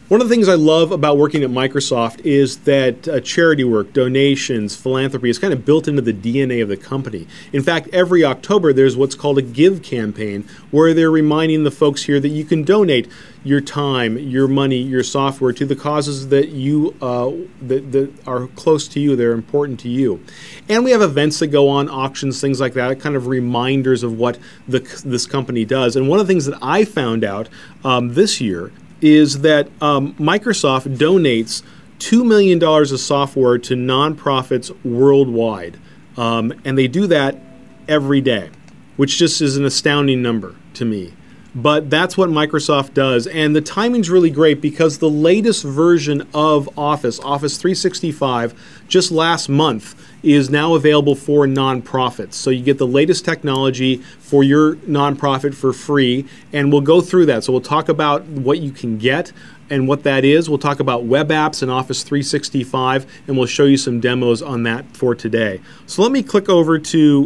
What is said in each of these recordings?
One of the things I love about working at Microsoft is that charity work, donations, philanthropy is kind of built into the DNA of the company. In fact, every October there's what's called a Give campaign where they're reminding the folks here that you can donate your time, your money, your software to the causes that you that are close to you, they're important to you. And we have events that go on, auctions, things like that, kind of reminders of what this company does. And one of the things that I found out this year is that Microsoft donates $2 million of software to nonprofits worldwide. And they do that every day, which just is an astounding number to me. But that's what Microsoft does. And the timing's really great because the latest version of Office 365, just last month, is now available for nonprofits. So you get the latest technology for your nonprofit for free, and we'll go through that. So we'll talk about what you can get and what that is. We'll talk about web apps in Office 365, and we'll show you some demos on that for today. So let me click over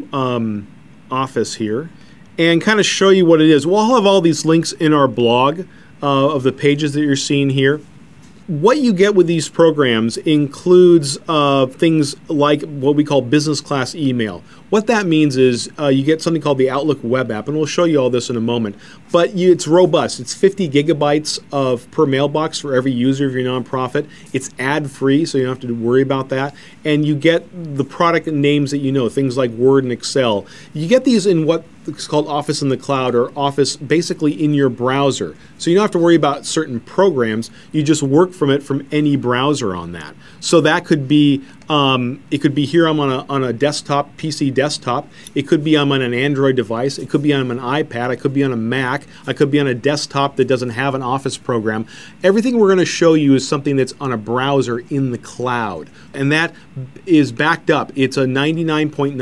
to Office here and kind of show you what it is. We'll have all these links in our blog of the pages that you're seeing here. What you get with these programs includes things like what we call business class email. What that means is you get something called the Outlook web app, and we'll show you all this in a moment. But it's robust. It's 50 gigabytes per mailbox for every user of your nonprofit. It's ad-free, so you don't have to worry about that. And you get the product names that you know, things like Word and Excel. You get these in what it's called Office in the cloud, or Office basically in your browser. So you don't have to worry about certain programs. You just work from it from any browser on that. So that could be, it could be here I'm on a desktop, PC desktop. It could be I'm on an Android device. It could be I'm on an iPad. I could be on a Mac. I could be on a desktop that doesn't have an Office program. Everything we're going to show you is something that's on a browser in the cloud. And that is backed up. It's a 99.9%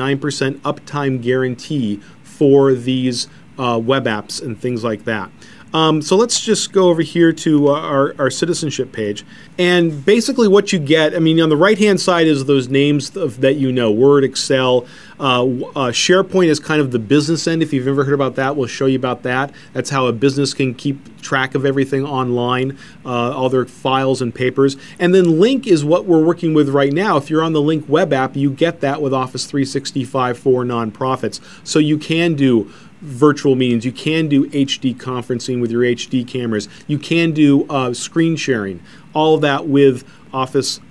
uptime guarantee for these web apps and things like that. So let's just go over here to our citizenship page. And basically what you get, I mean, on the right-hand side is those names that you know, Word, Excel. SharePoint is kind of the business end. If you've ever heard about that, we'll show you about that. That's how a business can keep track of everything online, all their files and papers. And then Link is what we're working with right now. If you're on the Link web app, you get that with Office 365 for nonprofits. So you can do virtual meetings, you can do HD conferencing with your HD cameras, you can do screen sharing, all of that with Office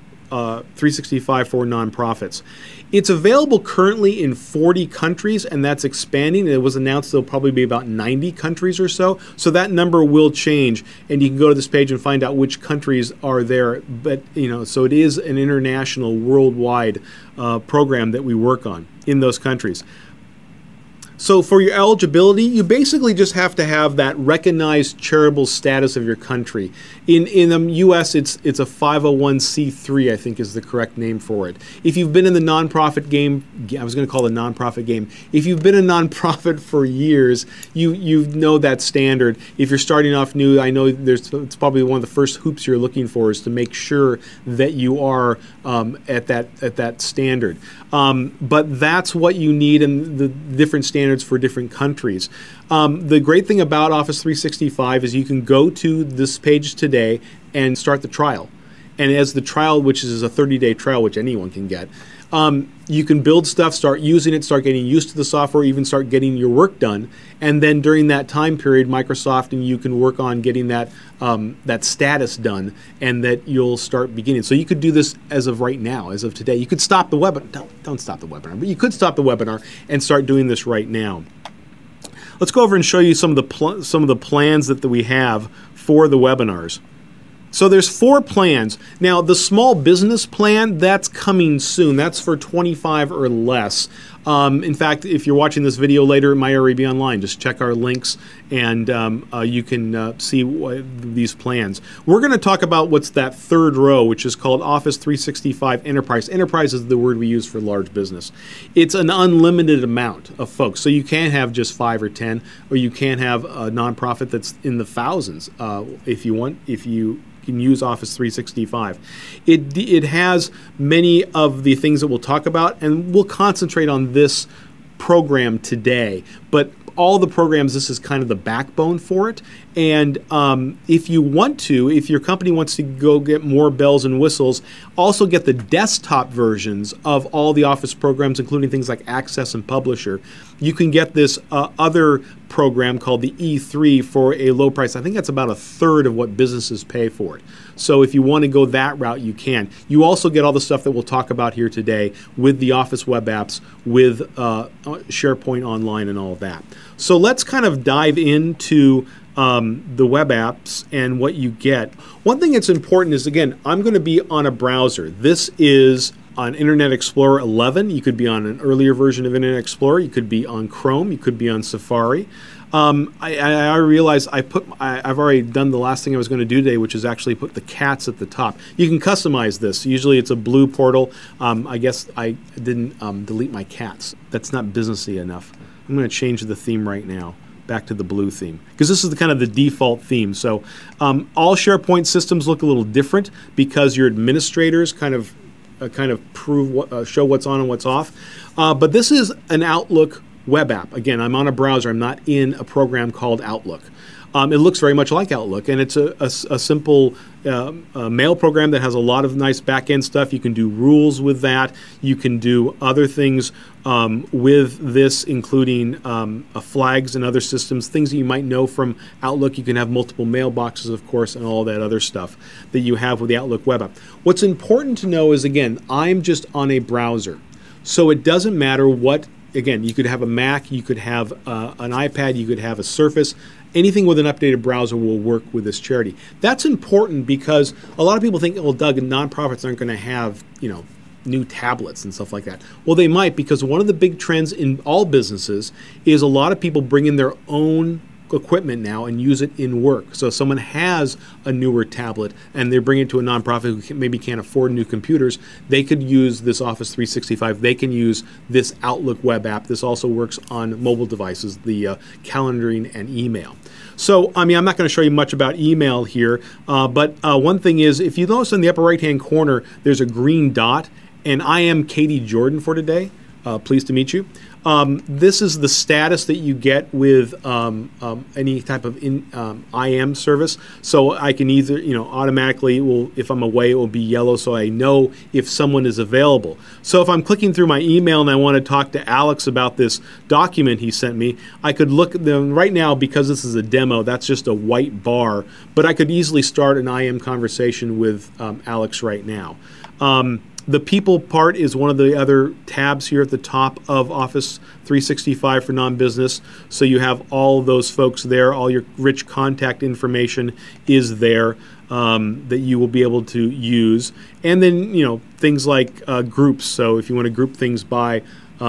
365 for nonprofits. It's available currently in 40 countries, and that's expanding. It was announced there'll probably be about 90 countries or so. So that number will change, and you can go to this page and find out which countries are there. But so it is an international, worldwide program that we work on in those countries. So for your eligibility, you basically just have to have that recognized charitable status of your country. In the U.S., it's a 501c3, I think is the correct name for it. If you've been in the nonprofit game, I was going to call it a nonprofit game. If you've been a nonprofit for years, you know that standard. If you're starting off new, I know it's probably one of the first hoops you're looking for is to make sure that you are at that standard. But that's what you need in the different standards for different countries. The great thing about Office 365 is you can go to this page today and start the trial. And as the trial, which is a 30-day trial, which anyone can get, you can build stuff, start using it, start getting used to the software, even start getting your work done. And then during that time period, Microsoft and you can work on getting that status done, and that you'll start beginning. So you could do this as of right now, as of today. You could stop the webinar. Don't stop the webinar, but you could stop the webinar and start doing this right now. Let's go over and show you some of the plans that we have for the webinars. So there's 4 plans. Now the small business plan, that's coming soon. That's for 25 or less. In fact, if you're watching this video later, it might already be online. Just check our links and you can see these plans. We're going to talk about what's that third row, which is called Office 365 Enterprise. Enterprise is the word we use for large business. It's an unlimited amount of folks. So you can't have just 5 or 10, or you can't have a nonprofit that's in the thousands if you can use Office 365. It has many of the things that we'll talk about, and we'll concentrate on this program today. But all the programs, this is kind of the backbone for it. And if you want to, if your company wants to go get more bells and whistles, also get the desktop versions of all the Office programs, including things like Access and Publisher. You can get this other program called the E3 for a low price. I think that's about a third of what businesses pay for it. So if you want to go that route, you can. You also get all the stuff that we'll talk about here today with the Office web apps, with SharePoint Online and all of that. So let's kind of dive into the web apps and what you get. One thing that's important is, again, I'm going to be on a browser. This is on Internet Explorer 11. You could be on an earlier version of Internet Explorer. You could be on Chrome. You could be on Safari. I realize I've already done the last thing I was going to do today, which is actually put the cats at the top. You can customize this. Usually it's a blue portal. I guess I didn't delete my cats. That's not businessy enough. I'm going to change the theme right now back to the blue theme, because this is the kind of the default theme. So all SharePoint systems look a little different because your administrators kind of show what's on and what's off. But this is an Outlook web app. Again, I'm on a browser. I'm not in a program called Outlook. It looks very much like Outlook, and it's a simple mail program that has a lot of nice back-end stuff. You can do rules with that. You can do other things with this, including flags and other systems, things that you might know from Outlook. You can have multiple mailboxes, of course, and all that other stuff that you have with the Outlook web app. What's important to know is, again, I'm just on a browser. So it doesn't matter what, again, you could have a Mac, you could have an iPad, you could have a Surface. Anything with an updated browser will work with this charity. That's important because a lot of people think, well, Doug, nonprofits aren't going to have, new tablets and stuff like that. Well, they might, because one of the big trends in all businesses is a lot of people bring in their own equipment now and use it in work. So if someone has a newer tablet and they're bringing it to a nonprofit who maybe can't afford new computers, they could use this Office 365. They can use this Outlook web app. This also works on mobile devices, the calendaring and email. So, I'm not going to show you much about email here, but one thing is, if you notice in the upper right-hand corner, there's a green dot, and I am Katie Jordan for today. Pleased to meet you. This is the status that you get with any type of IM service. So I can either, automatically, if I'm away, it will be yellow, so I know if someone is available. So if I'm clicking through my email and I want to talk to Alex about this document he sent me, I could look at them right now. Because this is a demo, that's just a white bar, but I could easily start an IM conversation with Alex right now. The people part is one of the other tabs here at the top of Office 365 for non-business. So you have all those folks there. All your rich contact information is there that you will be able to use. And then, things like groups. So if you want to group things by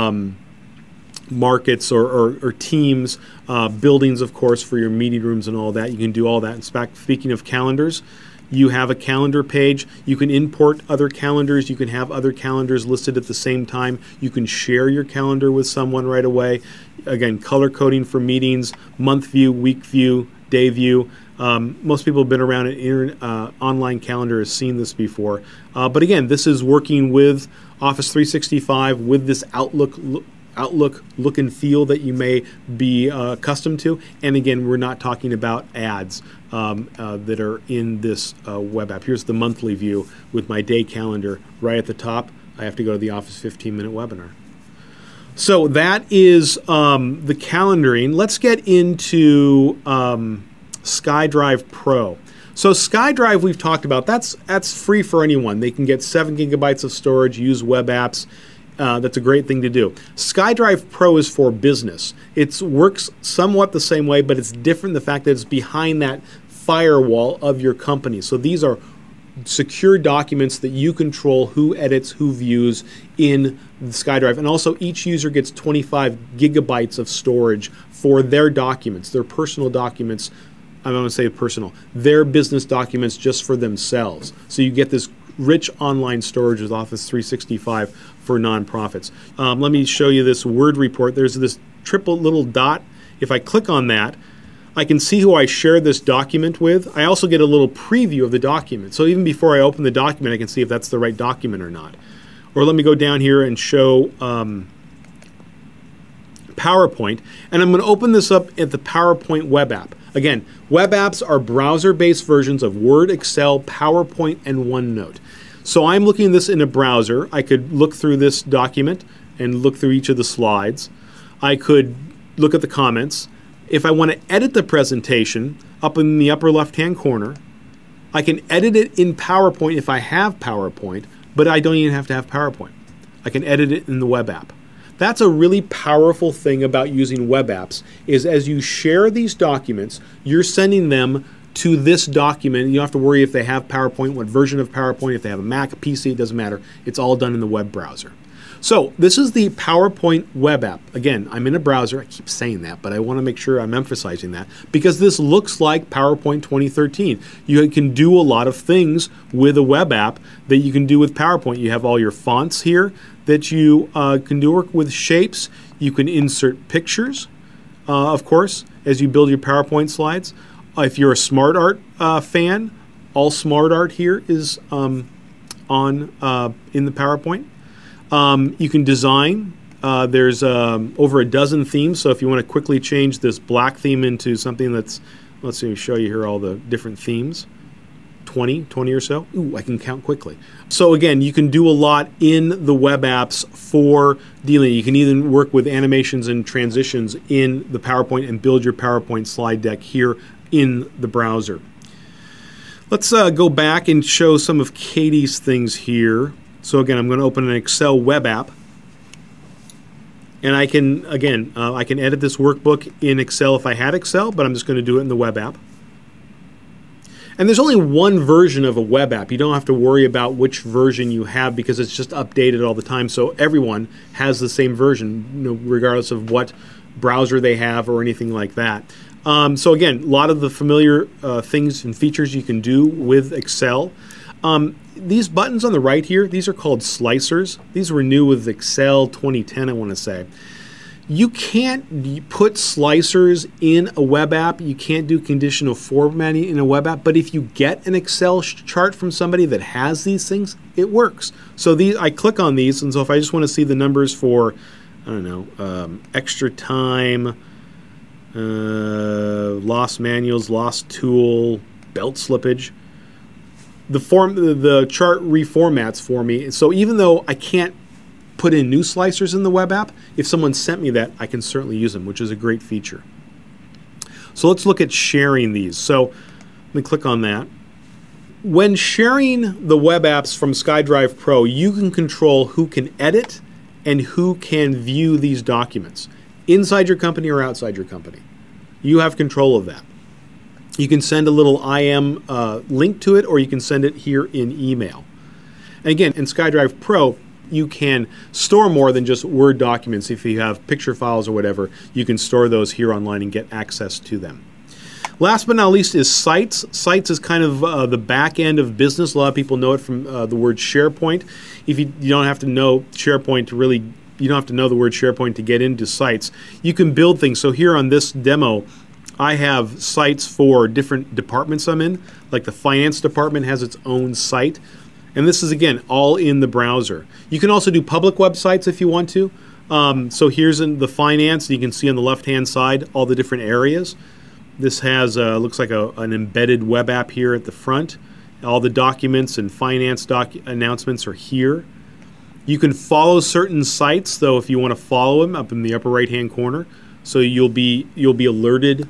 markets or teams, buildings, of course, for your meeting rooms and all that, you can do all that. In fact, speaking of calendars, you have a calendar page. You can import other calendars. You can have other calendars listed at the same time. You can share your calendar with someone right away. Again, color coding for meetings, month view, week view, day view. Most people have been around an online calendar, has seen this before. But again, this is working with Office 365 with this Outlook look and feel that you may be accustomed to. And again, we're not talking about ads that are in this web app. Here's the monthly view with my day calendar right at the top. I have to go to the Office 15-minute webinar. So that is the calendaring. Let's get into SkyDrive Pro. So SkyDrive we've talked about. That's free for anyone. They can get 7 gigabytes of storage, use web apps. That's a great thing to do. SkyDrive Pro is for business. It works somewhat the same way, but it's different, the fact that it's behind that firewall of your company. So these are secure documents that you control who edits, who views in the SkyDrive. And also each user gets 25 gigabytes of storage for their documents, their personal documents. I'm going to say personal, their business documents just for themselves. So you get this rich online storage with Office 365 for nonprofits. Let me show you this Word report. There's this triple little dot. If I click on that, I can see who I share this document with. I also get a little preview of the document. So even before I open the document, I can see if that's the right document or not. Or let me go down here and show PowerPoint, and I'm going to open this up at the PowerPoint web app. Again, web apps are browser-based versions of Word, Excel, PowerPoint, and OneNote. So I'm looking at this in a browser. I could look through this document and look through each of the slides. I could look at the comments. If I want to edit the presentation, up in the upper left-hand corner, I can edit it in PowerPoint if I have PowerPoint, but I don't even have to have PowerPoint. I can edit it in the web app. That's a really powerful thing about using web apps, is as you share these documents, you're sending them to this document. You don't have to worry if they have PowerPoint, what version of PowerPoint, if they have a Mac, a PC, it doesn't matter. It's all done in the web browser. So this is the PowerPoint web app. Again, I'm in a browser. I keep saying that, but I want to make sure I'm emphasizing that because this looks like PowerPoint 2013. You can do a lot of things with a web app that you can do with PowerPoint. You have all your fonts here that you can do work with shapes. You can insert pictures, of course, as you build your PowerPoint slides. If you're a smart art fan, all smart art here is in the PowerPoint. You can design. There's over a dozen themes, so if you want to quickly change this black theme into something that's, let's see, show you here all the different themes, 20 or so. Ooh, I can count quickly. So again, you can do a lot in the web apps for dealing. You can even work with animations and transitions in the PowerPoint and build your PowerPoint slide deck here in the browser. Let's go back and show some of Katie's things here. So again, I'm going to open an Excel web app, and I can, again, I can edit this workbook in Excel if I had Excel, but I'm just going to do it in the web app. And there's only one version of a web app. You don't have to worry about which version you have because it's just updated all the time. So everyone has the same version, regardless of what browser they have or anything like that. So again, a lot of the familiar things and features you can do with Excel. These buttons on the right here, these are called slicers. These were new with Excel 2010, I want to say. You can't put slicers in a web app. You can't do conditional formatting in a web app. But if you get an Excel chart from somebody that has these things, it works. So these, I click on these, and so if I just want to see the numbers for, I don't know, extra time, lost manuals, lost tool, belt slippage, the chart reformats for me. So even though I can't put in new slicers in the web app, if someone sent me that, I can certainly use them, which is a great feature. So let's look at sharing these. So let me click on that. When sharing the web apps from SkyDrive Pro, you can control who can edit and who can view these documents, inside your company or outside your company. You have control of that. You can send a little IM link to it, or you can send it here in email. And again, in SkyDrive Pro, you can store more than just Word documents. If you have picture files or whatever, you can store those here online and get access to them. Last but not least is Sites. Sites is kind of the back end of business. A lot of people know it from the word SharePoint. If you don't have to know SharePoint to really, you don't have to know the word SharePoint to get into Sites. You can build things. So here on this demo, I have sites for different departments I'm in. Like the finance department has its own site. And this is, again, all in the browser. You can also do public websites if you want to. So here's in the finance. You can see on the left-hand side all the different areas. This has looks like an embedded web app here at the front. All the documents and finance announcements are here. You can follow certain sites, though, if you want to follow them up in the upper right-hand corner. So you'll be alerted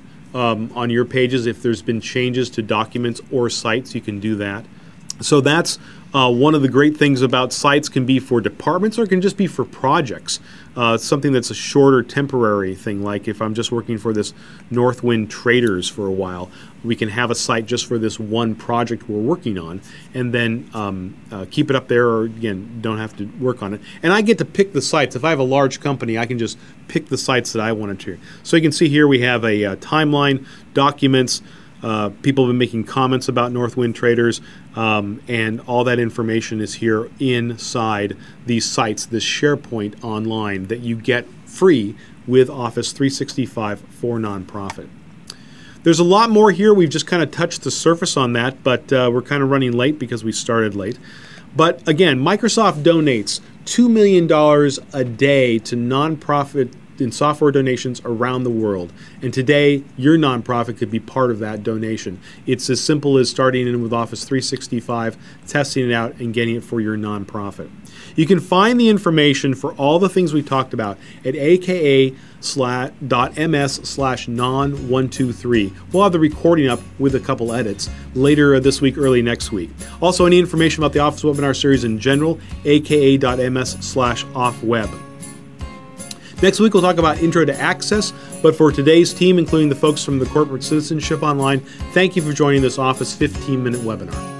on your pages if there's been changes to documents or sites. You can do that. So that's one of the great things about sites. Can be for departments or it can just be for projects. Something that's a shorter temporary thing, like if I'm just working for this Northwind Traders for a while, we can have a site just for this one project we're working on and then keep it up there, or again, don't have to work on it. And I get to pick the sites. If I have a large company, I can just pick the sites that I wanted to. So you can see here we have a timeline, documents. People have been making comments about Northwind Traders, and all that information is here inside these sites, this SharePoint online that you get free with Office 365 for nonprofit. There's a lot more here. We've just kind of touched the surface on that, but we're kind of running late because we started late. But again, Microsoft donates $2 million a day to nonprofit in software donations around the world. And today, your nonprofit could be part of that donation. It's as simple as starting in with Office 365, testing it out, and getting it for your nonprofit. You can find the information for all the things we talked about at aka.ms/non123. We'll have the recording up with a couple edits later this week, early next week. Also, any information about the Office webinar series in general, aka.ms/offweb. Next week, we'll talk about Intro to Access, but for today's team, including the folks from the Corporate Citizenship Online, thank you for joining this Office 15-minute webinar.